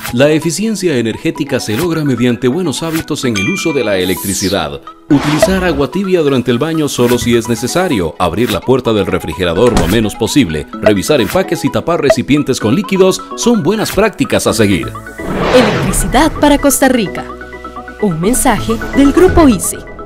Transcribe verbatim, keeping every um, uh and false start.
La eficiencia energética se logra mediante buenos hábitos en el uso de la electricidad. Utilizar agua tibia durante el baño solo si es necesario, abrir la puerta del refrigerador lo menos posible, revisar empaques y tapar recipientes con líquidos son buenas prácticas a seguir. Electricidad para Costa Rica. Un mensaje del Grupo I C E.